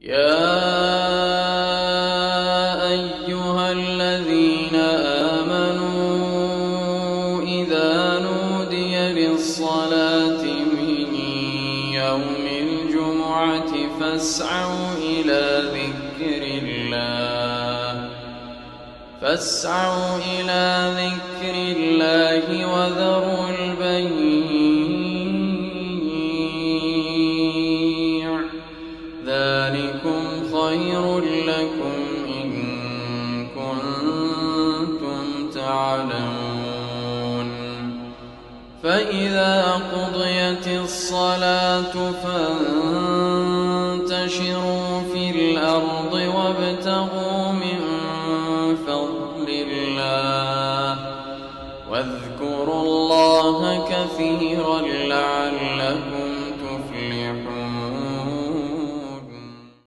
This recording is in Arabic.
يا أيها الذين آمنوا إذا نودي للصلاة من يوم الجمعة فاسعوا إلى ذكر الله وذروا البيع ذلكم خير لكم إن كنتم تعلمون. فإذا قضيت الصلاة فانتشروا في الأرض وابتغوا من فضل الله واذكروا الله كثيرا لعلكم